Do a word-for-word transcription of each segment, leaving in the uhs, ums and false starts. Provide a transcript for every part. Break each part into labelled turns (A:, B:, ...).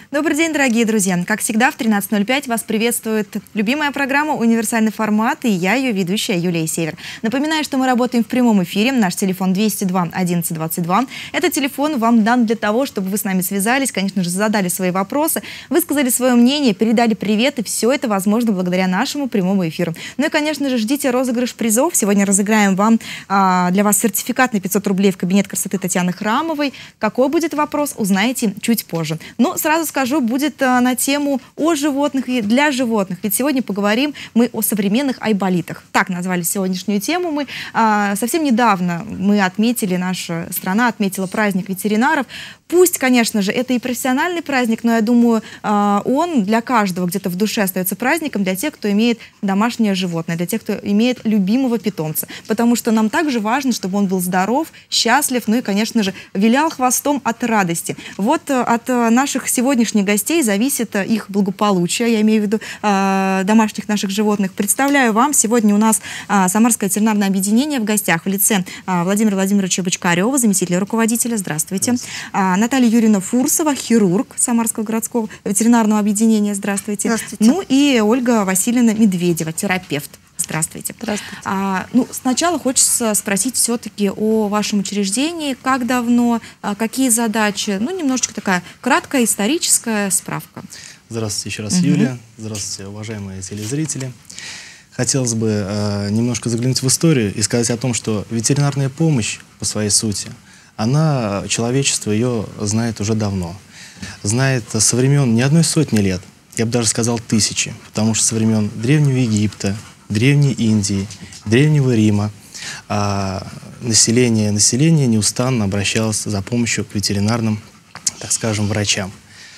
A: Добрый день, дорогие друзья! Как всегда, в тринадцать ноль пять вас приветствует любимая программа «Универсальный формат» и я, ее ведущая Юлия Север. Напоминаю, что мы работаем в прямом эфире. Наш телефон двести два одиннадцать двадцать два. Этот телефон вам дан для того, чтобы вы с нами связались, конечно же, задали свои вопросы, высказали свое мнение, передали привет, и все это возможно благодаря нашему прямому эфиру. Ну и, конечно же, ждите розыгрыш призов. Сегодня разыграем вам а, для вас сертификат на пятьсот рублей в кабинет красоты Татьяны Храмовой. Какой будет вопрос, узнаете чуть позже. Но сразу скажу, будет а, на тему о животных и для животных. Ведь сегодня поговорим мы о современных айболитах. Так назвали сегодняшнюю тему мы. А, совсем недавно мы отметили, наша страна отметила праздник ветеринаров. Пусть, конечно же, это и профессиональный праздник, но я думаю, а, он для каждого где-то в душе остается праздником, для тех, кто имеет домашнее животное, для тех, кто имеет любимого питомца. Потому что нам также важно, чтобы он был здоров, счастлив, ну и, конечно же, вилял хвостом от радости. Вот от наших сегодняшних гостей зависит их благополучие, я имею в виду э, домашних наших животных. Представляю вам, сегодня у нас э, Самарское ветеринарное объединение в гостях в лице э, Владимира Владимировича Бочкарева, заместителя руководителя. Здравствуйте. Э, Наталья Юрьевна Фурсова, хирург Самарского городского ветеринарного объединения. Здравствуйте.
B: Здравствуйте.
A: Ну и Ольга Васильевна Медведева, терапевт. Здравствуйте.
B: Здравствуйте.
A: А, ну, сначала хочется спросить все-таки о вашем учреждении. Как давно, а, какие задачи? Ну, немножечко такая краткая историческая справка.
C: Здравствуйте еще раз,
A: угу.
C: Юлия. Здравствуйте, уважаемые телезрители. Хотелось бы э, немножко заглянуть в историю и сказать о том, что ветеринарная помощь по своей сути, она, человечество ее знает уже давно. Знает со времен не одной сотни лет, я бы даже сказал тысячи, потому что со времен Древнего Египта, Древней Индии, Древнего Рима а, население, население неустанно обращалось за помощью к ветеринарным, так скажем, врачам.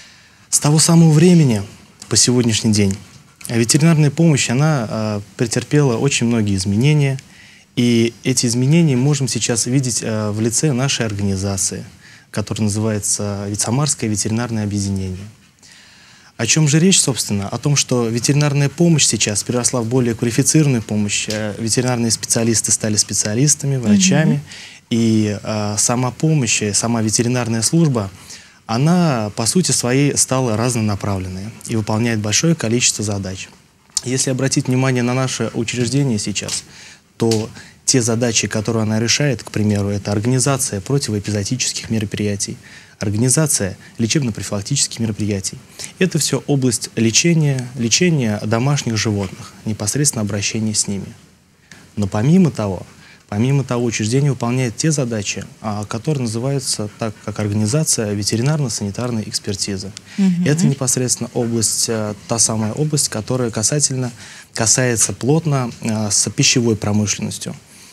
C: С того самого времени по сегодняшний день ветеринарная помощь, она а, претерпела очень многие изменения, и эти изменения можем сейчас видеть а, в лице нашей организации, которая называется Самарское ветеринарное объединение. О чем же речь, собственно? О том, что ветеринарная помощь сейчас переросла в более квалифицированную помощь. Ветеринарные специалисты стали специалистами, врачами. Mm-hmm. И а, сама помощь, сама ветеринарная служба, она, по сути своей, стала разнонаправленной и выполняет большое количество задач. Если обратить внимание на наше учреждение сейчас, то те задачи, которые она решает, к примеру, это организация противоэпизоотических мероприятий, организация лечебно-профилактических мероприятий. Это все область лечения, лечения домашних животных, непосредственно обращения с ними. Но помимо того, помимо того, учреждение выполняет те задачи, которые называются так, как организация ветеринарно-санитарной экспертизы. Mm-hmm. Это непосредственно область, та самая область, которая касательно, касается плотно с пищевой промышленностью.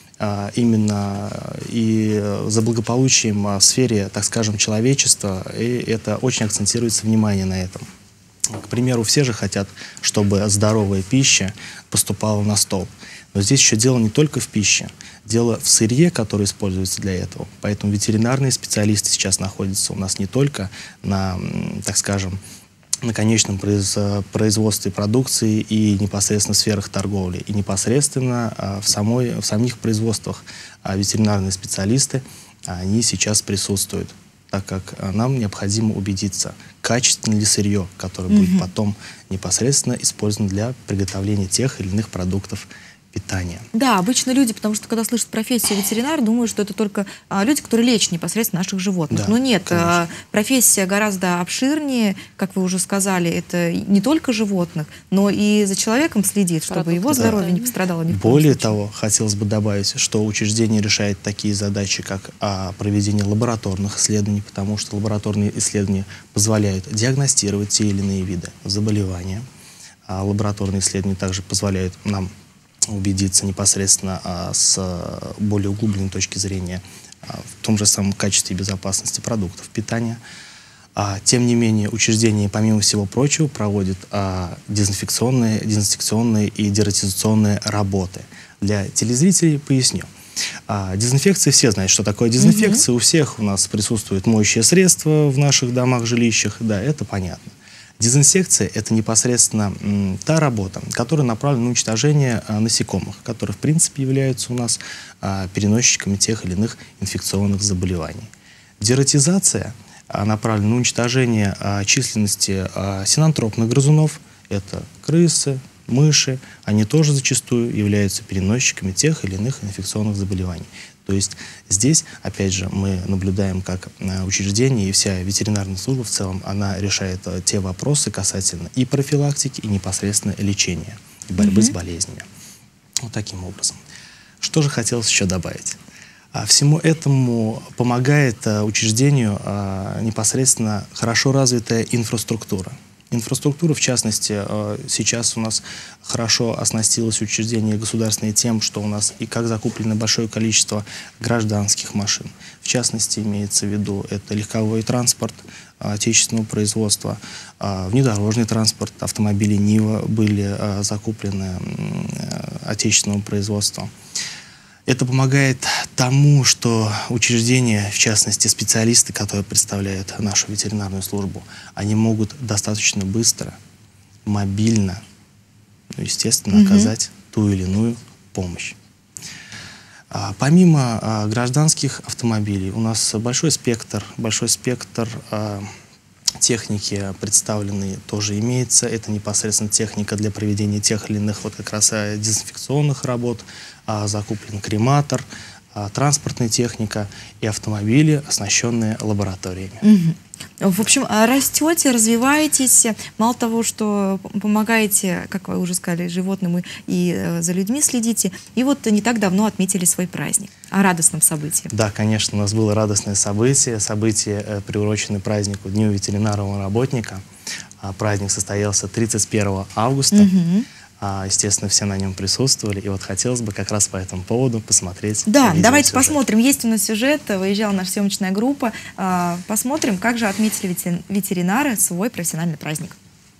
C: Именно и за благополучием в сфере, так скажем, человечества, и это очень акцентируется внимание на этом. К примеру, все же хотят, чтобы здоровая пища поступала на стол. Но здесь еще дело не только в пище, дело в сырье, которое используется для этого. Поэтому ветеринарные специалисты сейчас находятся у нас не только на, так скажем, на конечном производстве продукции и непосредственно в сферах торговли. И непосредственно в, самой, в самих производствах ветеринарные специалисты, они сейчас присутствуют, так как нам необходимо убедиться, качественно ли сырье, которое mm-hmm. будет потом непосредственно использовано для приготовления тех или иных продуктов питания.
A: Да, обычно люди, потому что когда слышат профессию ветеринар, думают, что это только а, люди, которые лечат непосредственно наших животных. Да, но нет, а, профессия гораздо обширнее, как вы уже сказали, это не только животных, но и за человеком следит, чтобы Продукт, его здоровье да. не пострадало ни в коем
C: Более
A: случае.
C: того, хотелось бы добавить, что учреждение решает такие задачи, как а, проведение лабораторных исследований, потому что лабораторные исследования позволяют диагностировать те или иные виды заболевания. А лабораторные исследования также позволяют нам убедиться непосредственно а, с а, более углубленной точки зрения а, в том же самом качестве и безопасности продуктов питания. А, тем не менее, учреждение, помимо всего прочего, проводит а, дезинфекционные, дезинфекционные и дератизационные работы. Для телезрителей поясню. А, дезинфекция, все знают, что такое дезинфекция. Mm-hmm. У всех у нас присутствуют моющие средства в наших домах, жилищах. Да, это понятно. Дезинсекция – это непосредственно м, та работа, которая направлена на уничтожение а, насекомых, которые, в принципе, являются у нас а, переносчиками тех или иных инфекционных заболеваний. Дератизация направлен на уничтожение численности синантропных грызунов. Это крысы, мыши. Они тоже зачастую являются переносчиками тех или иных инфекционных заболеваний. То есть здесь, опять же, мы наблюдаем, как учреждение и вся ветеринарная служба в целом, она решает те вопросы касательно и профилактики, и непосредственно лечения, и борьбы mm-hmm. с болезнями. Вот таким образом. Что же хотелось еще добавить? Всему этому помогает учреждению непосредственно хорошо развитая инфраструктура. Инфраструктура, в частности, сейчас у нас хорошо оснастилось учреждение государственное тем, что у нас и как закуплено большое количество гражданских машин. В частности, имеется в виду это легковой транспорт отечественного производства, внедорожный транспорт, автомобили Нива были закуплены отечественного производства. Это помогает тому, что учреждения, в частности специалисты, которые представляют нашу ветеринарную службу, они могут достаточно быстро, мобильно, ну, естественно, mm-hmm. оказать ту или иную помощь. А, помимо а, гражданских автомобилей, у нас большой спектр, большой спектр а, техники представленной тоже имеется. Это непосредственно техника для проведения тех или иных вот как раз дезинфекционных работ. А, закуплен крематор, а, транспортная техника и автомобили, оснащенные лабораториями.
A: Угу. В общем, растете, развиваетесь. Мало того, что помогаете, как вы уже сказали, животным и э, за людьми следите. И вот не так давно отметили свой праздник. О радостном событии.
C: Да, конечно, у нас было радостное событие. Событие, э, приуроченное празднику Дню ветеринарного работника. А, праздник состоялся тридцать первого августа. Угу. Естественно, все на нем присутствовали. И вот хотелось бы как раз по этому поводу посмотреть.
A: Да, давайте посмотрим. Есть у нас сюжет. Выезжала наша съемочная группа. Посмотрим, как же отметили ветеринары свой профессиональный праздник.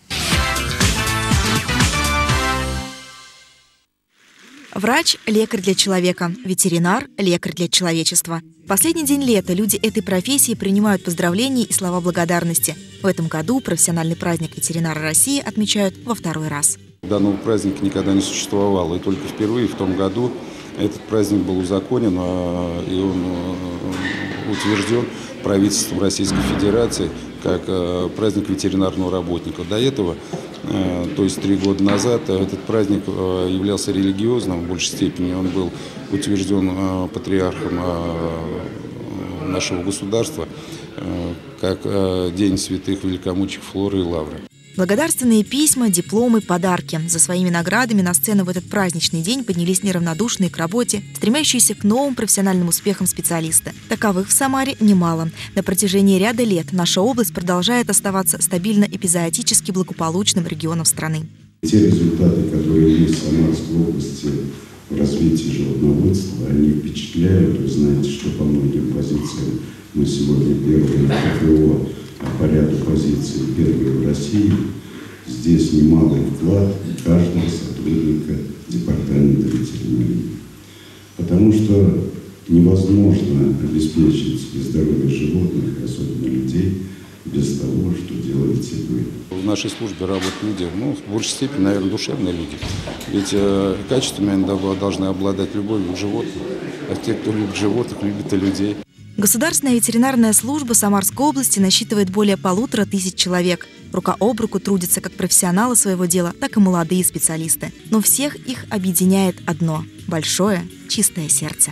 A: Врач – лекарь для человека, ветеринар – лекарь для человечества. Последний день лета люди этой профессии принимают поздравления и слова благодарности. В этом году профессиональный праздник ветеринара России отмечают во второй раз.
B: Данного праздника никогда не существовало, и только впервые в том году этот праздник был узаконен, и он утвержден правительством Российской Федерации как праздник ветеринарного работника. До этого, то есть три года назад, этот праздник являлся религиозным в большей степени. Он был утвержден патриархом нашего государства как День святых великомучеников Флоры и Лавры.
A: Благодарственные письма, дипломы, подарки. За своими наградами на сцену в этот праздничный день поднялись неравнодушные к работе, стремящиеся к новым профессиональным успехам специалисты. Таковых в Самаре немало. На протяжении ряда лет наша область продолжает оставаться стабильно эпизоотически благополучным регионом страны.
D: Те результаты, которые есть в Самарской области в развитии животноводства, они впечатляют. Вы знаете, что по многим позициям мы сегодня первые КФО по ряду позиций первые в России. Здесь немалый вклад каждого сотрудника департамента ветеринарии. Потому что невозможно обеспечить здоровье животных, особенно людей, без того, что делаете вы.
B: В нашей службе работают люди, ну, в большей степени, наверное, душевные люди. Ведь э, качествами они должны обладать любовью к животным. А те, кто любит животных, любят и людей.
A: Государственная ветеринарная служба Самарской области насчитывает более полутора тысяч человек. Рука об руку трудятся как профессионалы своего дела, так и молодые специалисты. Но всех их объединяет одно – большое, чистое сердце.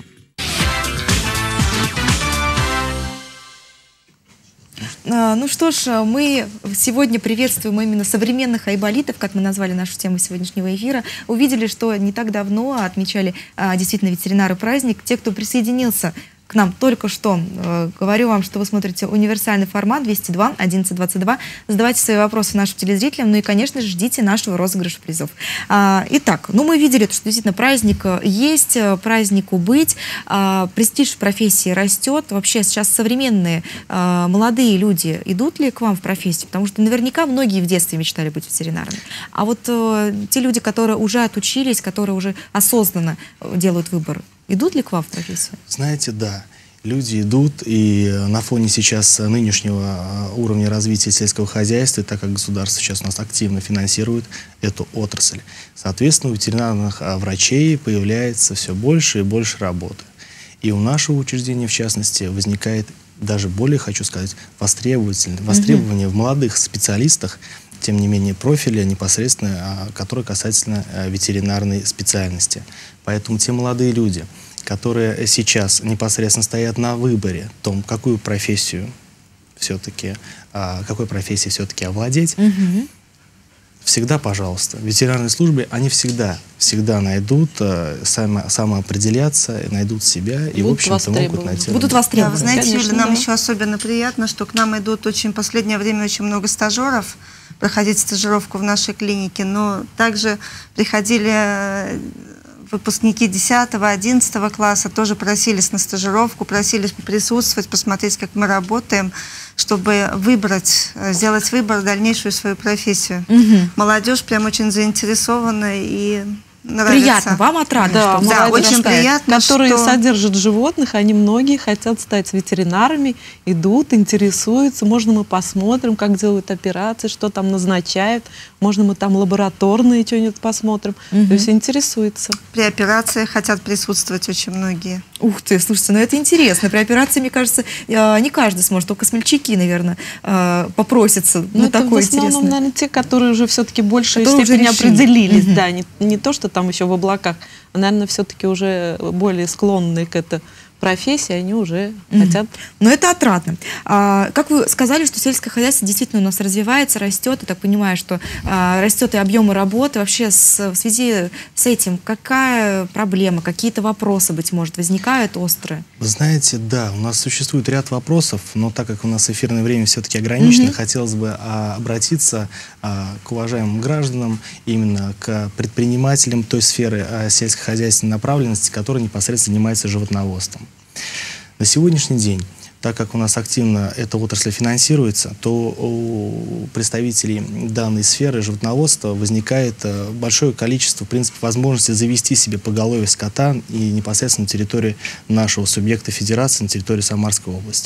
A: Ну что ж, мы сегодня приветствуем именно современных айболитов, как мы назвали нашу тему сегодняшнего эфира. Увидели, что не так давно отмечали действительно ветеринары праздник. Те, кто присоединился к нам только что, э, говорю вам, что вы смотрите универсальный формат двести два одиннадцать двадцать два. Задавайте свои вопросы нашим телезрителям, ну и, конечно же, ждите нашего розыгрыша призов. А, итак, ну мы видели, что действительно праздник есть, празднику быть, а, престиж профессии растет. Вообще сейчас современные а, молодые люди идут ли к вам в профессию? Потому что наверняка многие в детстве мечтали быть ветеринарами. А вот а, те люди, которые уже отучились, которые уже осознанно делают выбор, идут ли к вам в профессию?
C: Знаете, да. Люди идут, и на фоне сейчас нынешнего уровня развития сельского хозяйства, так как государство сейчас у нас активно финансирует эту отрасль, соответственно, у ветеринарных врачей появляется все больше и больше работы. И у нашего учреждения, в частности, возникает даже более хочу сказать, востребовательны, востребования mm-hmm. в молодых специалистах, тем не менее, профиля непосредственно, который касательно ветеринарной специальности. Поэтому те молодые люди, которые сейчас непосредственно стоят на выборе, том, какую профессию все-таки, какой профессией все-таки овладеть, mm-hmm. всегда, пожалуйста, в ветеринарной службе они всегда, всегда найдут э, само, самоопределяться, найдут себя и, будут в общем-то, могут найти.
A: Будут востребованы.
E: Да, вы знаете,
A: Конечно,
E: Юля, нам
A: да.
E: еще особенно приятно, что к нам идут очень в последнее время очень много стажеров проходить стажировку в нашей клинике, но также приходили выпускники десятого, одиннадцатого класса, тоже просились на стажировку, просились присутствовать, посмотреть, как мы работаем, чтобы выбрать, сделать выбор, дальнейшую свою профессию. Угу. Молодежь прям очень заинтересована и нравится.
A: Приятно, вам отрадно,
F: да,
A: что
E: да, очень приятно,
F: которые
E: что...
F: содержат животных, они многие хотят стать ветеринарами, идут, интересуются, можно мы посмотрим, как делают операции, что там назначают, можно мы там лабораторные что-нибудь посмотрим, угу. то есть интересуются.
E: При операциях хотят присутствовать очень многие.
A: Ух ты, слушайте, ну это интересно. При операции, мне кажется, не каждый сможет, только смельчаки, наверное, попросятся. Ну, такое интересное. В основном,
F: наверное, те, которые уже все-таки в большей
A: которые
F: степени определились,
A: угу.
F: да, не, не то, что там еще в облаках, а, наверное, все-таки уже более склонные к этой профессии, они уже mm-hmm. хотят.
A: Но это отрадно. А, как вы сказали, что сельское хозяйство действительно у нас развивается, растет, и так понимаю, что а, растет и объемы работы. Вообще с, в связи с этим какая проблема, какие-то вопросы, быть может, возникают острые?
C: Вы знаете, да, у нас существует ряд вопросов, но так как у нас эфирное время все-таки ограничено, mm-hmm. хотелось бы а, обратиться а, к уважаемым гражданам, именно к предпринимателям той сферы а, сельскохозяйственной направленности, которая непосредственно занимается животноводством. На сегодняшний день, так как у нас активно эта отрасль финансируется, то у представителей данной сферы животноводства возникает большое количество, в принципе, возможностей завести себе поголовье скота и непосредственно на территории нашего субъекта федерации, на территории Самарской области.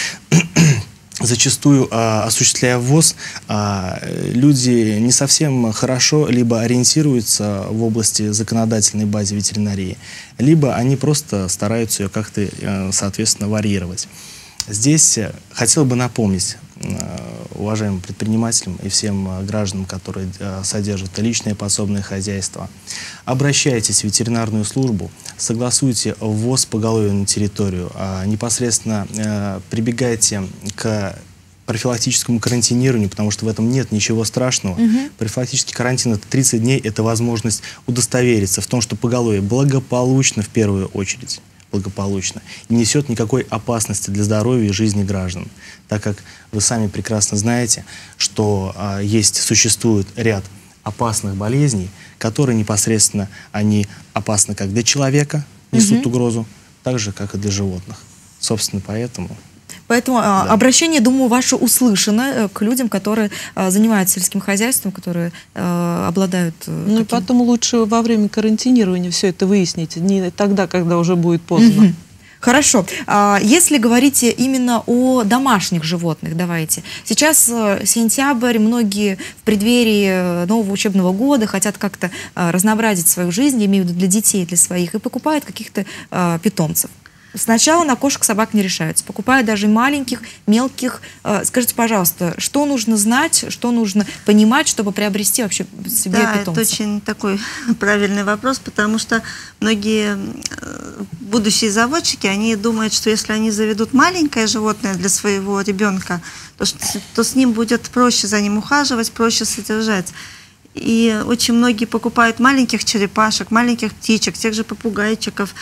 C: Зачастую, а, осуществляя ввоз, а, люди не совсем хорошо либо ориентируются в области законодательной базы ветеринарии, либо они просто стараются ее как-то, соответственно, варьировать. Здесь хотел бы напомнить уважаемым предпринимателям и всем гражданам, которые содержат личное подсобное хозяйство: обращайтесь в ветеринарную службу, согласуйте ввоз поголовья на территорию, непосредственно прибегайте к профилактическому карантинированию, потому что в этом нет ничего страшного. Угу. Профилактический карантин — это тридцать дней, это возможность удостовериться в том, что поголовье благополучно в первую очередь. благополучно и несет никакой опасности для здоровья и жизни граждан, так как вы сами прекрасно знаете, что а, есть, существует ряд опасных болезней, которые непосредственно они опасны как для человека, несут угу. угрозу, так же, как и для животных. Собственно, поэтому...
A: Поэтому да. обращение, думаю, ваше услышано к людям, которые а, занимаются сельским хозяйством, которые а, обладают... А,
F: ну и потом лучше во время карантинирования все это выяснить, не тогда, когда уже будет поздно.
A: Угу. Хорошо. А, если говорить именно о домашних животных, давайте. Сейчас сентябрь, многие в преддверии нового учебного года хотят как-то а, разнообразить свою жизнь, я имею в виду для детей, для своих, и покупают каких-то а, питомцев. Сначала на кошек, собак не решаются. Покупают даже маленьких, мелких. Скажите, пожалуйста, что нужно знать, что нужно понимать, чтобы приобрести вообще себе
E: да,
A: питомца?
E: Это очень такой правильный вопрос, потому что многие будущие заводчики, они думают, что если они заведут маленькое животное для своего ребенка, то, то с ним будет проще за ним ухаживать, проще содержать. И очень многие покупают маленьких черепашек, маленьких птичек, тех же попугайчиков,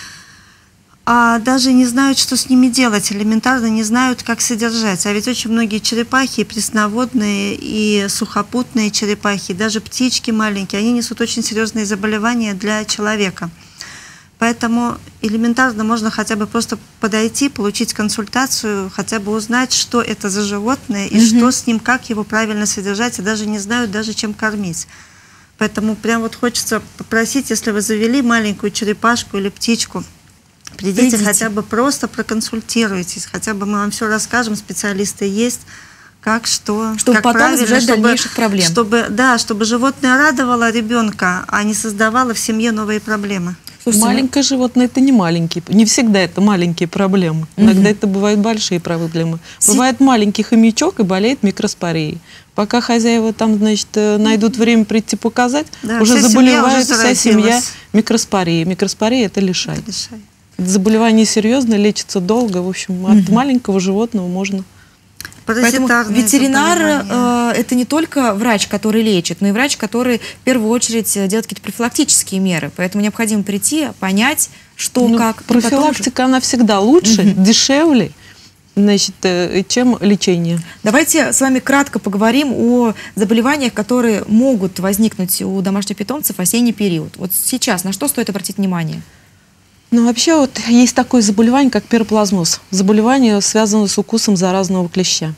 E: а даже не знают, что с ними делать, элементарно не знают, как содержать. А ведь очень многие черепахи, пресноводные и сухопутные черепахи, даже птички маленькие, они несут очень серьезные заболевания для человека. Поэтому элементарно можно хотя бы просто подойти, получить консультацию, хотя бы узнать, что это за животное и mm-hmm. что с ним, как его правильно содержать, и даже не знают, даже чем кормить. Поэтому прям вот хочется попросить, если вы завели маленькую черепашку или птичку, придите, Придите, хотя бы просто проконсультируйтесь, хотя бы мы вам все расскажем, специалисты есть, как, что,
A: чтобы
E: как
A: потом
E: правильно,
A: избежать
E: чтобы,
A: дальнейших проблем.
E: Чтобы, да, чтобы животное радовало ребенка, а не создавало в семье новые проблемы.
A: Слушайте,
F: Маленькое животное – это не маленькие, не всегда это маленькие проблемы. Иногда это бывают большие проблемы. Бывает маленький хомячок и болеет микроспорией. Пока хозяева там, значит, найдут время прийти показать,
E: Да,
F: уже
E: вся
F: заболевает
E: семья уже
F: вся семья
E: заразилась.
F: микроспорией. Микроспория – это лишай.
E: Лишай.
F: Заболевание серьезное, лечится долго. В общем, от маленького животного можно...
A: Поэтому
E: Паразитарные
A: ветеринар
E: заболевания.
A: э, это не только врач, который лечит, но и врач, который в первую очередь делает какие-то профилактические меры. Поэтому необходимо прийти, понять, что,
F: Ну,
A: как. и потом уже-
F: профилактика, она всегда лучше, дешевле, значит, э, чем лечение.
A: Давайте с вами кратко поговорим о заболеваниях, которые могут возникнуть у домашних питомцев в осенний период. Вот сейчас на что стоит обратить внимание?
F: Ну, вообще, вот есть такое заболевание, как пироплазмоз. Заболевание связано с укусом заразного клеща.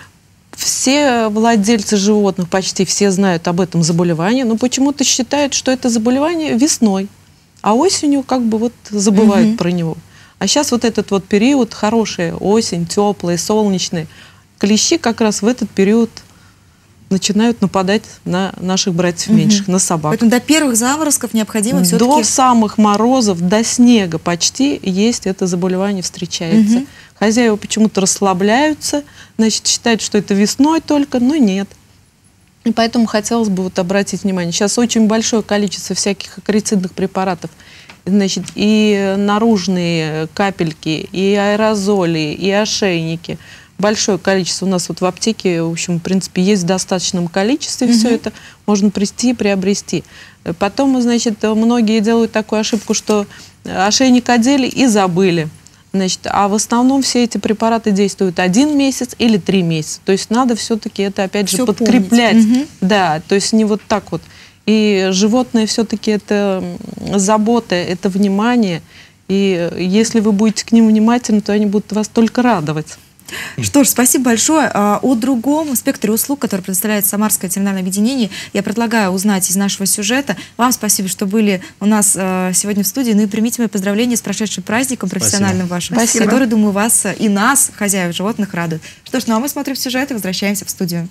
F: Все владельцы животных, почти все знают об этом заболевании, но почему-то считают, что это заболевание весной, а осенью как бы вот забывают
A: Мгм.
F: про него. А сейчас вот этот вот период, хорошая осень, теплая, солнечная, клещи как раз в этот период начинают нападать на наших братьев меньших, на собак.
A: Поэтому до первых заморозков необходимо
F: До
A: все-таки...
F: самых морозов, до снега почти есть это заболевание, встречается.
A: Мгм.
F: Хозяева почему-то расслабляются, значит, считают, что это весной только, но нет. И поэтому хотелось бы вот обратить внимание. Сейчас очень большое количество всяких акарицидных препаратов. Значит, и наружные капельки, и аэрозоли, и ошейники. Большое количество у нас вот в аптеке, в общем, в принципе, есть в достаточном количестве все это. Можно прийти и приобрести. Потом, значит, многие делают такую ошибку, что ошейник одели и забыли. Значит, а в основном все эти препараты действуют один месяц или три месяца. То есть надо все-таки это, опять же,
A: Всё
F: подкреплять.
A: помнить. Мгм.
F: Да, то есть не вот так вот. И животное все-таки это забота, это внимание. И если вы будете к ним внимательны, то они будут вас только радовать.
A: Что ж, спасибо большое. А, О другом спектре услуг, который предоставляет Самарское ветеринарное объединение, я предлагаю узнать из нашего сюжета. Вам спасибо, что были у нас э, сегодня в студии. Ну и примите мои поздравления с прошедшим праздником профессиональным вашим,
E: Спасибо.
A: который, думаю, вас и нас, хозяев животных, радует. Что ж, ну а мы смотрим сюжет и возвращаемся в студию.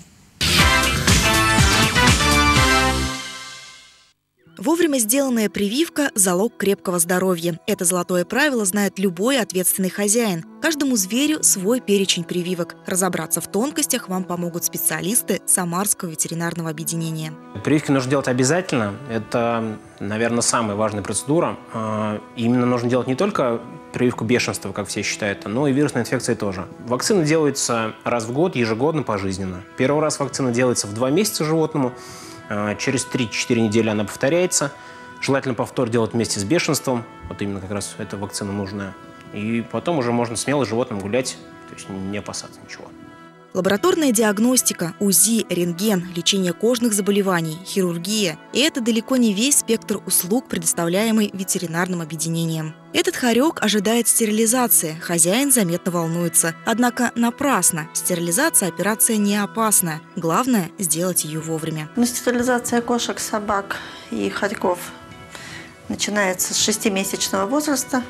A: Вовремя сделанная прививка – залог крепкого здоровья. Это золотое правило знает любой ответственный хозяин. Каждому зверю свой перечень прививок. Разобраться в тонкостях вам помогут специалисты Самарского ветеринарного объединения.
G: Прививки нужно делать обязательно. Это, наверное, самая важная процедура. А, Именно нужно делать не только прививку бешенства, как все считают, но и вирусной инфекции тоже. Вакцина делается раз в год, ежегодно, пожизненно. Первый раз вакцина делается в два месяца животному. Через три-четыре недели она повторяется. Желательно повтор делать вместе с бешенством. Вот именно как раз эта вакцина нужная. И потом уже можно смело животным гулять, то есть не опасаться ничего.
A: Лабораторная диагностика, УЗИ, рентген, лечение кожных заболеваний, хирургия – и это далеко не весь спектр услуг, предоставляемый ветеринарным объединением. Этот хорек ожидает стерилизации, хозяин заметно волнуется. Однако напрасно. Стерилизация – операция не опасна. Главное – сделать ее вовремя.
E: Ну, стерилизация кошек, собак и хорьков начинается с шестимесячного возраста.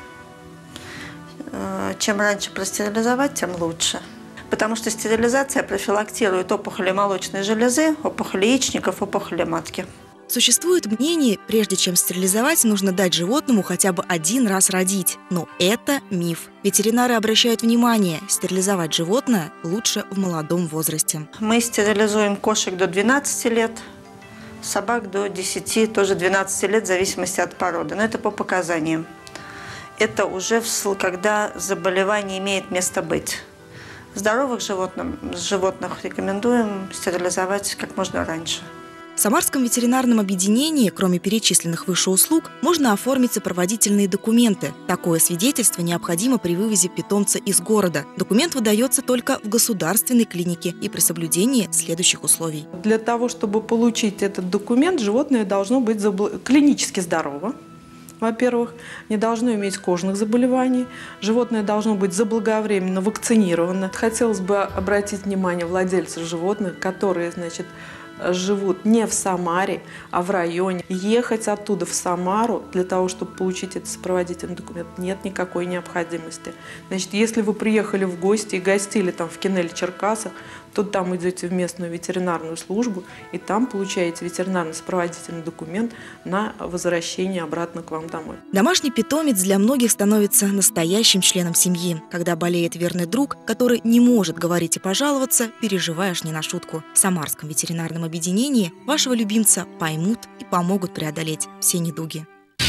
E: Э, Чем раньше простерилизовать, тем лучше. Потому что стерилизация профилактирует опухоли молочной железы, опухоли яичников, опухоли матки.
A: Существует мнение, прежде чем стерилизовать, нужно дать животному хотя бы один раз родить. Но это миф. Ветеринары обращают внимание, стерилизовать животное лучше в молодом возрасте.
E: Мы стерилизуем кошек до двенадцати лет, собак до десяти, тоже двенадцати лет, в зависимости от породы. Но это по показаниям. Это уже в- когда заболевание имеет место быть. Здоровых животных, животных рекомендуем стерилизовать как можно раньше.
A: В Самарском ветеринарном объединении, кроме перечисленных выше услуг, можно оформить сопроводительные документы. Такое свидетельство необходимо при вывозе питомца из города. Документ выдается только в государственной клинике и при соблюдении следующих условий.
F: Для того, чтобы получить этот документ, животное должно быть забл- клинически здорово. Во-первых, не должно иметь кожных заболеваний, животное должно быть заблаговременно вакцинировано. Хотелось бы обратить внимание владельцев животных, которые, значит, живут не в Самаре, а в районе. Ехать оттуда в Самару для того, чтобы получить этот сопроводительный документ, нет никакой необходимости. Значит, если вы приехали в гости и гостили там в Кинеле, Черкасах, то там идете в местную ветеринарную службу, и там получаете ветеринарно-сопроводительный документ на возвращение обратно к вам домой.
A: Домашний питомец для многих становится настоящим членом семьи. Когда болеет верный друг, который не может говорить и пожаловаться, переживаешь не на шутку. В Самарском ветеринарном объединении вашего любимца поймут и помогут преодолеть все недуги.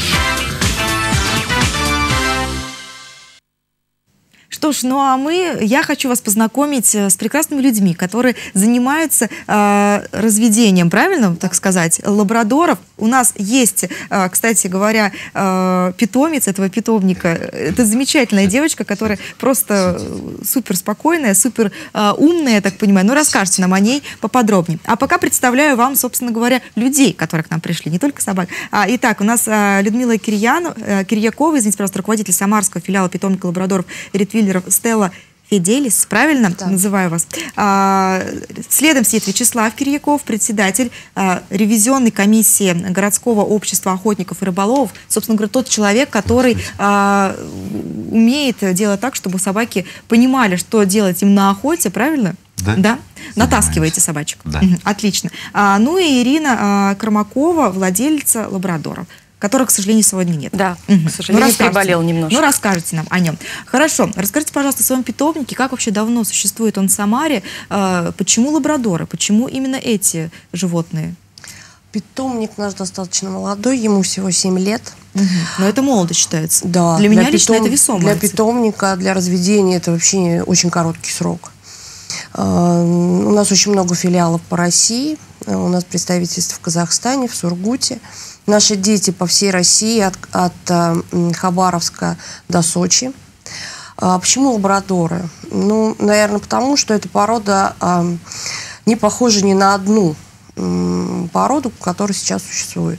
A: Что ж, ну а мы, я хочу вас познакомить с прекрасными людьми, которые занимаются э, разведением, правильно, так сказать, лабрадоров. У нас есть, э, кстати говоря, э, питомец этого питомника. Это замечательная девочка, которая просто супер спокойная, супер э, умная, я так понимаю. Ну, расскажите нам о ней поподробнее. А пока представляю вам, собственно говоря, людей, которые к нам пришли, не только собак. А, итак, у нас э, Людмила Кирьян, э, Кирьякова, извините, пожалуйста, руководитель Самарского филиала питомника лабрадоров Ритвиллеров Стелла Фиделис, правильно да. называю вас. А, следом сидит Вячеслав Кирьяков, председатель а, ревизионной комиссии городского общества охотников и рыболовов. Собственно говоря, тот человек, который а, умеет делать так, чтобы собаки понимали, что делать им на охоте, правильно? Да. да? Натаскиваете собачек.
H: Да.
A: Угу, отлично. А, ну и Ирина а, Кормакова, владелица лабрадоров, которых, к сожалению, сегодня нет.
I: Да,
A: угу.
I: к сожалению,
A: ну,
I: приболел немножко.
A: Ну, расскажите нам о нем. Хорошо. Расскажите, пожалуйста, о своем питомнике, как вообще давно существует он в Самаре, э, почему лабрадоры, почему именно эти животные?
I: Питомник наш достаточно молодой, ему всего семь лет.
A: Угу. Но это молодо считается.
I: Да.
A: Для, для меня
I: питом...
A: лично это весомо.
I: Для питомника, для разведения это вообще очень короткий срок. Uh, у нас очень много филиалов по России. Uh, у нас представительство в Казахстане, в Сургуте. Наши дети по всей России, от, от uh, Хабаровска до Сочи. Uh, почему лабрадоры? Ну, наверное, потому что эта порода uh, не похожа ни на одну um, породу, которая сейчас существует.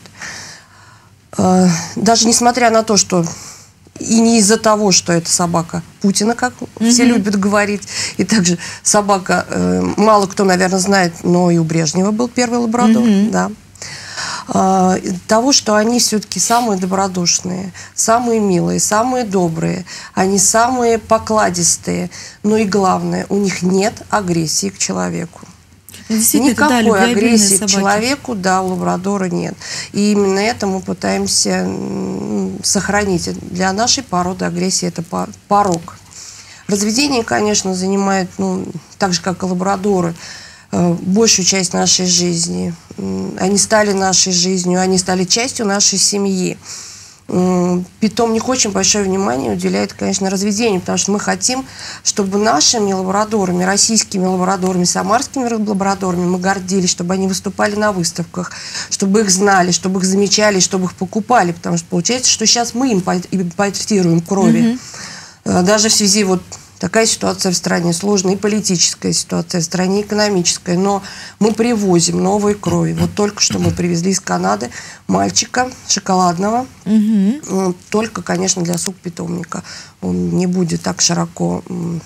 I: Uh, даже несмотря на то, что и не из-за того, что это собака Путина, как mm-hmm. все любят говорить. И также собака, э, мало кто, наверное, знает, но и у Брежнева был первый лабрадор. Mm-hmm. Да. А, того, что они все-таки самые добродушные, самые милые, самые добрые. Они самые покладистые. Но и главное, у них нет агрессии к человеку. Никакой да, агрессии к человеку, да, у лабрадора нет. И именно это мы пытаемся сохранить. Для нашей породы агрессия – это порог. Разведение, конечно, занимает, ну, так же, как и лабрадоры, большую часть нашей жизни. Они стали нашей жизнью, они стали частью нашей семьи. Питомник очень большое внимание уделяет, конечно, разведению, потому что мы хотим, чтобы нашими лабрадорами, российскими лабрадорами, самарскими лабрадорами мы гордились, чтобы они выступали на выставках, чтобы их знали, чтобы их замечали, чтобы их покупали, потому что получается, что сейчас мы им импортируем крови. Mm-hmm. Даже в связи вот такая ситуация в стране сложная, и политическая ситуация в стране, экономическая, но мы привозим новые крови. Вот только что мы привезли из Канады мальчика шоколадного, угу. только, конечно, для субпитомника. Он не будет так широко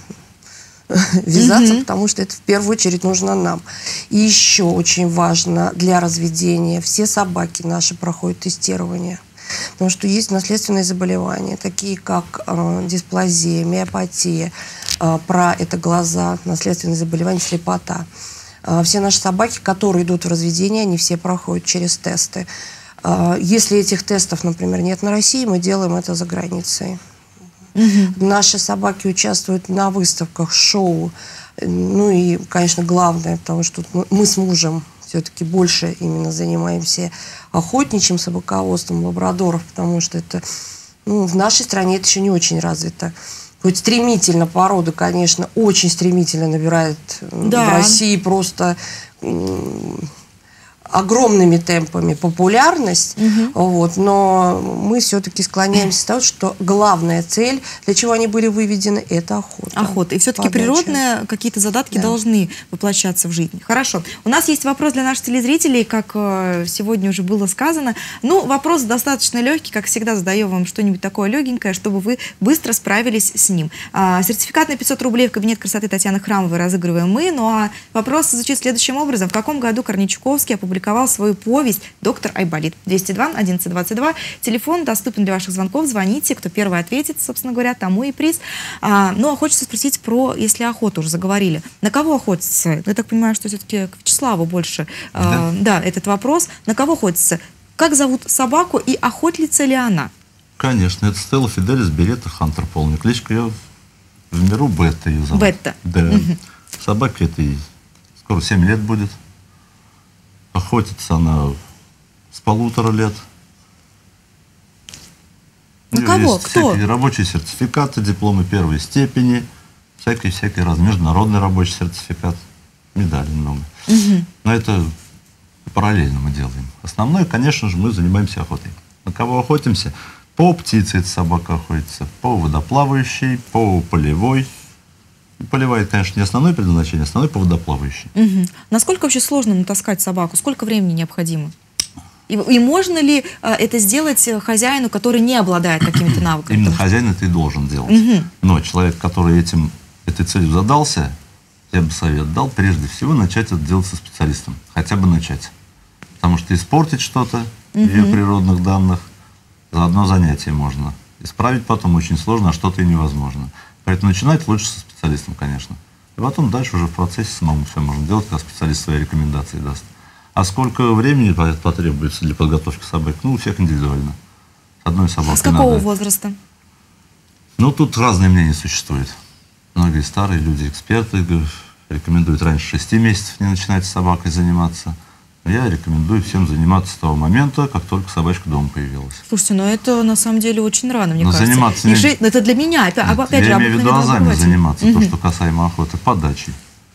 I: вязаться, угу. потому что это в первую очередь нужно нам. И еще очень важно для разведения, все собаки наши проходят тестирование. Потому что есть наследственные заболевания, такие как э, дисплазия, миопатия, э, про это глаза, наследственные заболевания, слепота. Э, все наши собаки, которые идут в разведение, они все проходят через тесты. Э, если этих тестов, например, нет на России, мы делаем это за границей. Mm-hmm. Наши собаки участвуют на выставках, шоу. Ну и, конечно, главное, потому что мы с мужем все-таки больше именно занимаемся охотничьим собаководством лабрадоров, потому что это, ну, в нашей стране это еще не очень развито. Хоть стремительно порода, конечно, очень стремительно набирает да. в России просто огромными темпами популярность, угу. вот, но мы все-таки склоняемся к тому, что главная цель, для чего они были выведены, это охота.
A: Охота. И все-таки природные какие-то задатки да. должны воплощаться в жизнь. Хорошо. У нас есть вопрос для наших телезрителей, как э, сегодня уже было сказано. Ну, вопрос достаточно легкий, как всегда задаем вам что-нибудь такое легенькое, чтобы вы быстро справились с ним. А, сертификат на пятьсот рублей в кабинет красоты Татьяны Храмовой разыгрываем мы. Ну а вопрос звучит следующим образом. В каком году Корничуковский опубликовал опубликовал свою повесть «Доктор Айболит». двести два одиннадцать двадцать два. Телефон доступен для ваших звонков. Звоните. Кто первый ответит, собственно говоря, тому и приз. А, ну, а хочется спросить про, если охоту уже заговорили. На кого охотится? Я так понимаю, что все-таки к Вячеславу больше. Да. А, да, этот вопрос. На кого охотится? Как зовут собаку и охотится ли она?
H: Конечно, это Стелла Фиделис Беретта Хантер полная. Кличка ее в миру Бетта ее зовут.
A: Бетта.
H: Да. Угу. Собаке этой скоро семь лет будет. Охотится она с полутора лет.
A: На кого?
H: Есть
A: Кто?
H: Всякие рабочие сертификаты, дипломы первой степени, всякие-всякие разные. Международный рабочий сертификат, медали много. Угу. Но это параллельно мы делаем. Основное, конечно же, мы занимаемся охотой. На кого охотимся? По птице эта собака охотится, по водоплавающей, по полевой. Полевая, конечно, не основное предназначение, основное по водоплавающей.
A: Угу. Насколько вообще сложно натаскать собаку? Сколько времени необходимо? И, и можно ли а, это сделать хозяину, который не обладает какими-то навыками?
H: Именно хозяин это и должен делать.
A: Угу.
H: Но человек, который этим, этой целью задался, я бы совет дал, прежде всего начать это делать со специалистом. Хотя бы начать. Потому что испортить что-то в ее природных данных за одно занятие можно. Исправить потом очень сложно, а что-то и невозможно. Поэтому начинать лучше со специалистом, конечно. И потом дальше уже в процессе самому все можно делать, когда специалист свои рекомендации даст. А сколько времени потребуется для подготовки собак? Ну, у всех индивидуально. С одной собакой
A: С какого
H: надо.
A: возраста?
H: Ну, тут разные мнения существуют. Многие старые люди, эксперты, рекомендуют раньше шести месяцев не начинать с собакой заниматься. Я рекомендую всем заниматься с того момента, как только собачка дома появилась.
A: Слушайте, ну это на самом деле очень рано, мне
H: Но
A: кажется.
H: заниматься
A: И
H: не...
A: жи... Это для меня, опять,
H: Нет,
A: опять
H: я
A: же,
H: имею в виду азами заниматься, угу. То, что касаемо охоты, подачей.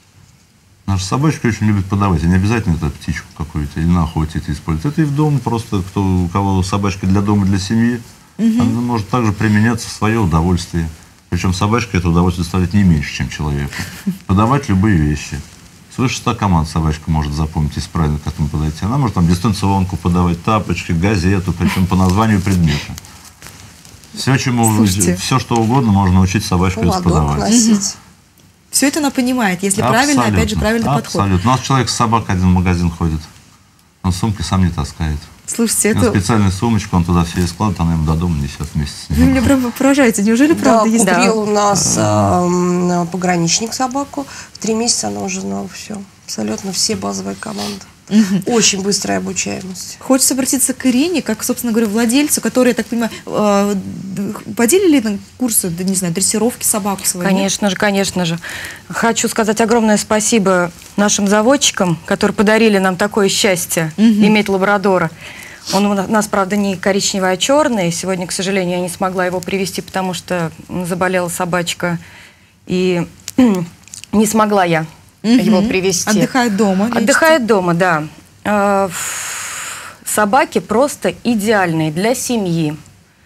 H: Наша собачка очень любит подавать. И не обязательно это птичку какую-то или на охоте это использовать. Это и в доме просто, кто, у кого собачка для дома, для семьи, угу. Она может также применяться в свое удовольствие. Причем собачка это удовольствие доставляет не меньше, чем человеку. Подавать любые вещи. Свыше ста команд собачка может запомнить, если правильно к этому подойти. Она может там дистанционку подавать, тапочки, газету, причем по названию предмета. Все, чему, все, что угодно можно научить собачку это подавать.
A: Угу. Все это она понимает, если абсолютно, правильно, опять же, правильно подходит.
H: Абсолютно. У нас человек с собакой один в магазин ходит. Он сумки сам не таскает.
A: Слушайте,
H: это... специальную сумочку, он туда все и складывает, она ему до дома несет вместе с ним.
A: Вы меня поражаете, неужели правда
I: да,
A: есть?
I: Купил
A: да,
I: у нас э, пограничник собаку. В три месяца она уже знала все. Абсолютно все базовые команды. Угу. Очень быстрая обучаемость.
A: Хочется обратиться к Ирине, как, собственно говоря, владельцу, который, я так понимаю, э, водили ли на курсы, да, не знаю, дрессировки собак своих?
J: Конечно же, конечно же. Хочу сказать огромное спасибо нашим заводчикам, которые подарили нам такое счастье угу. иметь лабрадора. Он у нас, правда, не коричневый, а черный. Сегодня, к сожалению, я не смогла его привезти, потому что заболела собачка. И не смогла я угу. его привезти.
A: Отдыхает дома?
J: Отдыхает лечится? дома, да. Собаки просто идеальные для семьи.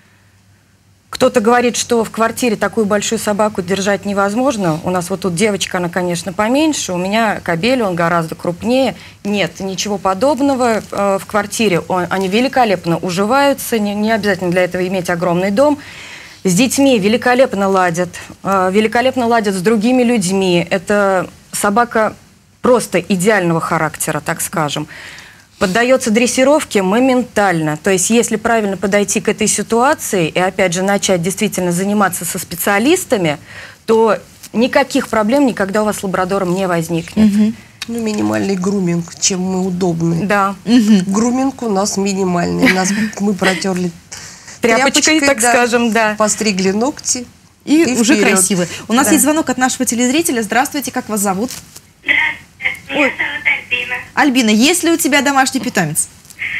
J: Кто-то говорит, что в квартире такую большую собаку держать невозможно. У нас вот тут девочка, она, конечно, поменьше. У меня кобель, он гораздо крупнее. Нет, ничего подобного. В квартире он, они великолепно уживаются. Не, не обязательно для этого иметь огромный дом. С детьми великолепно ладят. Великолепно ладят с другими людьми. Это собака просто идеального характера, так скажем. Поддается дрессировке моментально. То есть, если правильно подойти к этой ситуации и, опять же, начать действительно заниматься со специалистами, то никаких проблем никогда у вас с лабрадором не возникнет.
I: Угу. Ну, минимальный груминг, чем мы удобны.
J: Да.
I: Угу. Груминг у нас минимальный. Нас, мы протерли
J: тряпочкой, так да, скажем, да.
I: Постригли ногти.
A: И, и уже
I: вперед.
A: красивы. У нас да. есть звонок от нашего телезрителя. Здравствуйте, как вас зовут?
K: Здравствуйте, меня Ой. зовут Альбина.
A: Альбина, есть ли у тебя домашний питомец?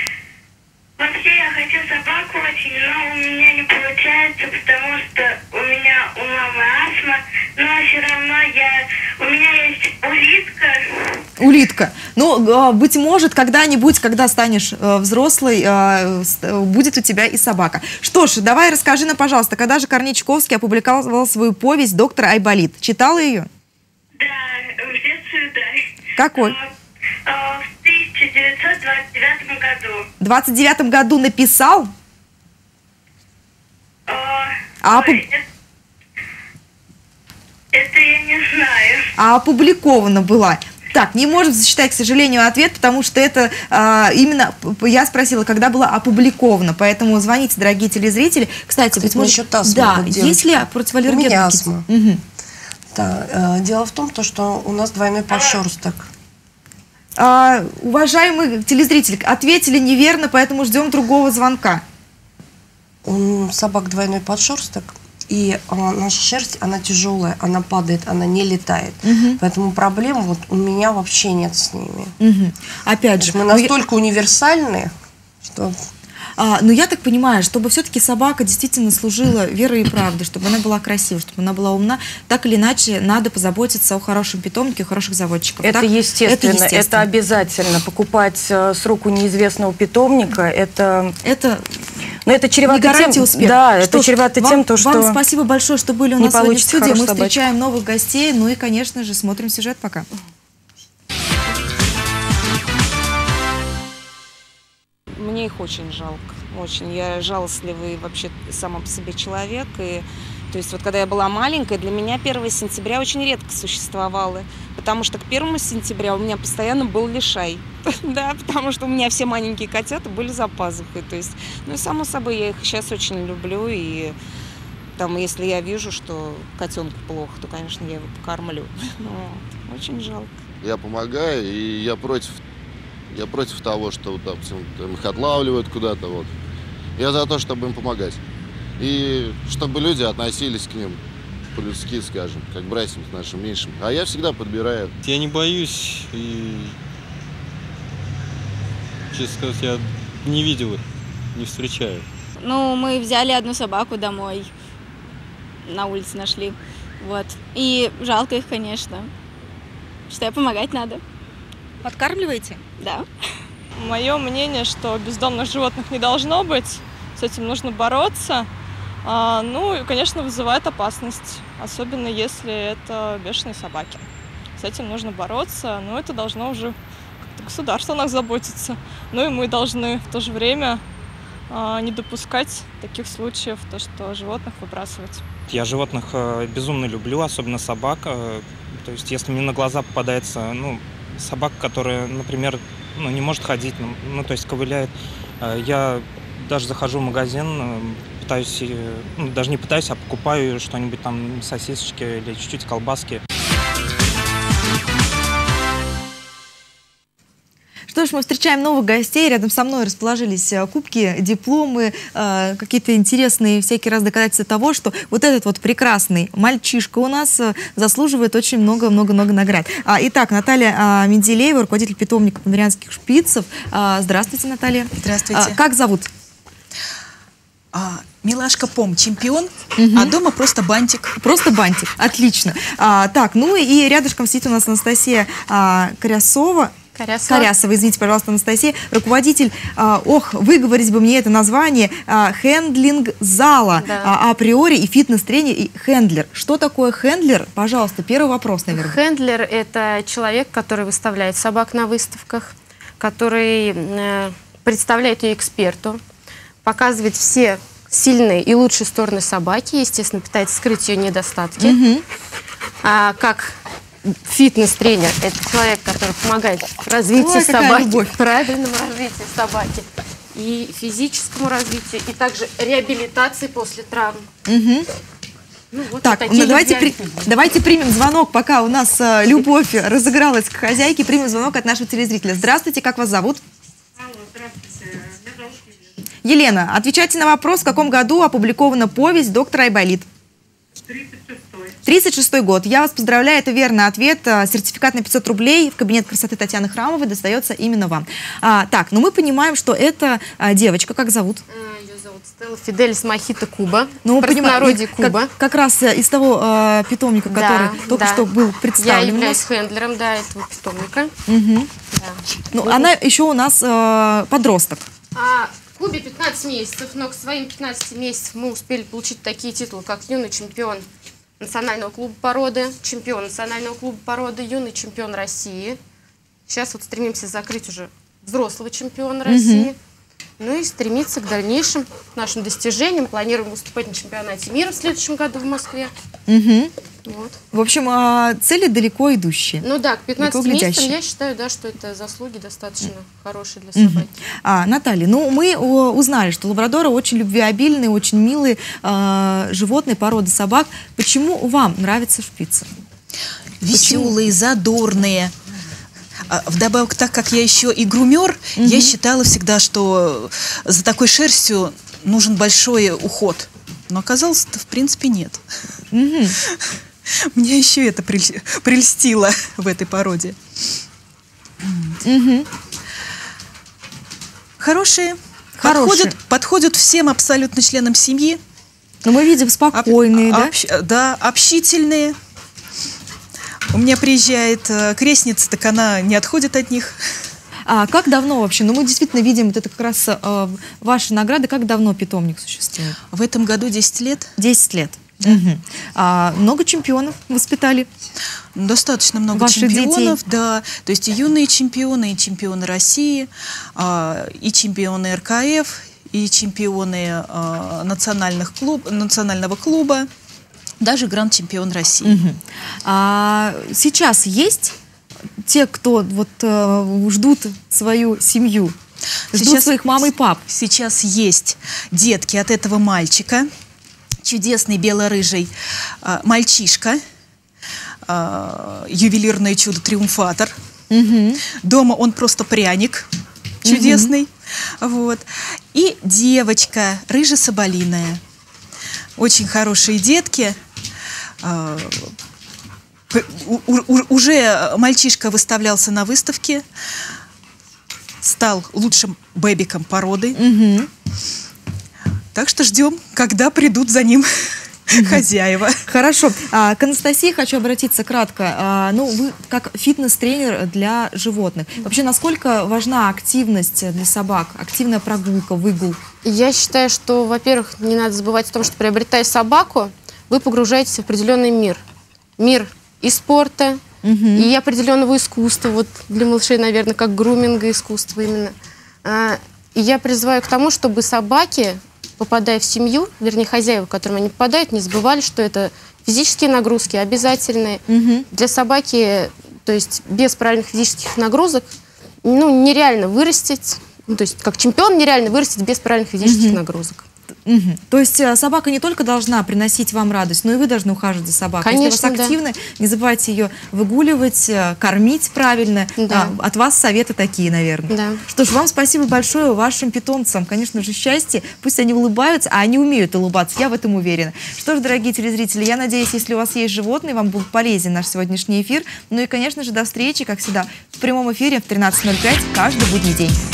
K: Вообще я хочу собаку очень, но у меня не получается, потому что у меня у мамы астма, но все равно я, у меня есть улитка.
A: Улитка. Ну, быть может, когда-нибудь, когда станешь взрослой, будет у тебя и собака. Что ж, давай расскажи нам, пожалуйста, когда же Корней Чуковский опубликовал свою повесть «Доктор Айболит». Читала ее?
K: Да, в детстве, да.
A: Какой?
K: В тысяча девятьсот двадцать девятом году.
A: В двадцать девятом году написал?
K: О,
A: а
K: ой, опу... это, это я не знаю.
A: А опубликована была. Так, не можем засчитать, к сожалению, ответ, потому что это а, именно, я спросила, когда было опубликовано, поэтому звоните, дорогие телезрители. Кстати, быть может,
I: насчет астмы,
A: да,
I: вот,
A: есть ли противоаллергенные?
I: У меня астма.
A: Угу.
I: Да, э, дело в том, то, что у нас двойной подшерсток.
A: А, уважаемый телезритель, ответили неверно, поэтому ждем другого звонка.
I: У собак двойной подшерсток, и а, наша шерсть, она тяжелая, она падает, она не летает. Угу. Поэтому проблем вот у меня вообще нет с ними.
A: Угу. Опять же,
I: мы настолько я... универсальны, что...
A: А, но я так понимаю, чтобы все-таки собака действительно служила верой и правдой, чтобы она была красивой, чтобы она была умна, так или иначе надо позаботиться о хорошем питомнике, о хороших заводчиках.
J: Это,
A: так?
J: естественно, это естественно, это обязательно. Покупать э, с рук у неизвестного питомника, это...
A: Это...
J: Но это чревато тем,
A: успех.
J: да,
A: что
J: это чревато
A: вам,
J: тем, то, что
A: вам спасибо большое, что были у нас сегодня в студии. Мы
J: собачку.
A: встречаем новых гостей, ну и, конечно же, смотрим сюжет пока.
L: Мне их очень жалко, очень. Я жалостливый вообще сама по себе человек. И, то есть вот когда я была маленькая, для меня первое сентября очень редко существовало. Потому что к первому сентября у меня постоянно был лишай. Да, потому что у меня все маленькие котята были за пазухой. То есть, ну и само собой, я их сейчас очень люблю. И там, если я вижу, что котенку плохо, то, конечно, я его покормлю. Вот. Очень жалко.
M: Я помогаю, и я против Я против того, что, допустим, их отлавливают куда-то. Вот. Я за то, чтобы им помогать. И чтобы люди относились к ним по-людски, скажем, как к братьям нашим меньшим. А я всегда подбираю.
N: Я не боюсь, и, честно сказать, я не видел их, не встречаю.
O: Ну, мы взяли одну собаку домой, на улице нашли. Вот. И жалко их, конечно. Считаю, помогать надо.
A: Подкармливаете?
O: Да.
P: Мое мнение, что бездомных животных не должно быть, с этим нужно бороться. А, ну и, конечно, вызывает опасность, особенно если это бешеные собаки. С этим нужно бороться, но это должно уже как-то государство о нас заботиться. Ну и мы должны в то же время а, не допускать таких случаев, то, что животных выбрасывать.
Q: Я животных э, безумно люблю, особенно собак. Э, то есть если мне на глаза попадается, ну, собака, которая, например, ну, не может ходить, ну, ну, то есть ковыляет. Я даже захожу в магазин, пытаюсь, ну, даже не пытаюсь, а покупаю что-нибудь там, сосисочки или чуть-чуть колбаски.
A: Что ж, мы встречаем новых гостей. Рядом со мной расположились кубки, дипломы, э, какие-то интересные всякие раз доказательства того, что вот этот вот прекрасный мальчишка у нас заслуживает очень много-много-много наград. А, итак, Наталья а, Менделеева, руководитель питомника померанских шпицев. А, здравствуйте, Наталья.
R: Здравствуйте.
A: А, как зовут?
R: А, Милашка Пом, чемпион, угу. А дома просто бантик.
A: Просто бантик, отлично. А, так, ну и рядышком сидит у нас Анастасия а, Корясова.
S: Корясова.
A: Корясова, извините, пожалуйста, Анастасия, руководитель, а, ох, выговорить бы мне это название, а, хендлинг-зала, да. а, априори и фитнес-тренер, и хендлер. Что такое хендлер? Пожалуйста, первый вопрос, наверное.
S: Хендлер – это человек, который выставляет собак на выставках, который э, представляет ее эксперту, показывает все сильные и лучшие стороны собаки, естественно, пытается скрыть ее недостатки. Mm-hmm. а, как фитнес-тренер – это человек, который помогает развитию Ой, собаки, правильному развитию собаки, и физическому развитию, и также реабилитации после травм.
A: Угу. Ну, вот так, ну, давайте, при, давайте примем звонок, пока у нас э, любовь разыгралась к хозяйке. Примем звонок от нашего телезрителя. Здравствуйте, как вас зовут?
K: Алло, здравствуйте. Меня зовут Елена.
A: Елена, отвечайте на вопрос, в каком году опубликована повесть «Доктор Айболит». тридцать шестой год. Я вас поздравляю, это верный ответ. Сертификат на пятьсот рублей в кабинет красоты Татьяны Храмовой достается именно вам. А, так, ну мы понимаем, что это а, девочка, как зовут?
S: Ее зовут Стелла Фиделис Мохито Куба.
A: Ну,
S: в простонародье
A: Куба.
S: Куба.
A: Как, как раз из того а, питомника,
S: да,
A: который только
S: да.
A: что был представлен.
S: Я являюсь хендлером, да, этого питомника.
A: Угу.
S: Да.
A: Ну, ну, она еще у нас а, подросток.
S: А, Кубе пятнадцать месяцев, но к своим пятнадцати месяцам мы успели получить такие титулы, как юный чемпион национального клуба породы, чемпион национального клуба породы, юный чемпион России. Сейчас вот стремимся закрыть уже взрослого чемпиона России. Mm-hmm. Ну и стремиться к дальнейшим нашим достижениям. Планируем выступать на чемпионате мира в следующем году в Москве.
A: Угу.
S: Вот.
A: В общем, а, цели далеко идущие.
S: Ну да, к пятнадцати
A: далеко
S: месяцам
A: глядящие.
S: я считаю, да, что это заслуги достаточно хорошие для
A: Мгм.
S: собаки.
A: А, Наталья, ну мы о, узнали, что лабрадоры очень любвеобильные, очень милые а, животные, породы собак. Почему вам нравится шпицы?
R: Веселые, задорные. А вдобавок, так как я еще и грумер, я считала всегда, что за такой шерстью нужен большой уход. Но оказалось-то, в принципе, нет. Меня еще это прель- прельстило в этой породе. Хорошие.
A: Хорошие.
R: Подходят, подходят всем абсолютно членам семьи.
A: Но мы видим спокойные, да?
R: Общ- да, общительные. У меня приезжает э, крестница, так она не отходит от них.
A: А как давно вообще? Ну мы действительно видим, вот это как раз э, ваши награды. Как давно питомник существует?
R: В этом году десять лет.
A: десять лет. Мгм. А, много чемпионов воспитали?
R: Достаточно много
A: Ваших
R: чемпионов,
A: детей?
R: да. То есть и юные чемпионы, и чемпионы России, а, и чемпионы эр ка эф, и чемпионы а, национальных клуб, национального клуба, даже гранд-чемпион России.
A: Мгм. А сейчас есть те, кто вот э, ждут свою семью, ждут своих мам и пап?
R: Сейчас есть детки от этого мальчика, чудесный бело-рыжий а, мальчишка, а, ювелирное чудо триумфатор. Дома он просто пряник чудесный. Вот. И девочка рыже-соболиная. Очень хорошие детки. А, п- у- у- уже мальчишка выставлялся на выставке, стал лучшим бэбиком породы. Так что ждем, когда придут за ним хозяева.
A: Хорошо. А, к Анастасии хочу обратиться кратко. А, ну, вы как фитнес-тренер для животных. Вообще, насколько важна активность для собак? Активная прогулка, выгул?
S: Я считаю, что, во-первых, не надо забывать о том, что, приобретая собаку, вы погружаетесь в определенный мир. Мир и спорта, и определенного искусства. Вот для малышей, наверное, как груминга искусства именно. А, И я призываю к тому, чтобы собаки, попадая в семью, вернее, хозяева, к которым они попадают, не забывали, что это физические нагрузки обязательные. Для собаки, то есть без правильных физических нагрузок, ну, нереально вырастить, ну, то есть как чемпион нереально вырастить без правильных физических нагрузок.
A: Мгм. То есть э, собака не только должна приносить вам радость, но и вы должны ухаживать за собакой.
S: Конечно,
A: Если у вас
S: да.
A: активны, не забывайте ее выгуливать, э, кормить правильно.
S: Да.
A: А, от вас советы такие, наверное.
S: Да.
A: Что ж, вам спасибо большое, вашим питомцам. Конечно же, счастье. Пусть они улыбаются, а они умеют улыбаться, я в этом уверена. Что ж, дорогие телезрители, я надеюсь, если у вас есть животные, вам был полезен наш сегодняшний эфир. Ну и, конечно же, до встречи, как всегда, в прямом эфире в тринадцать ноль пять каждый будний день.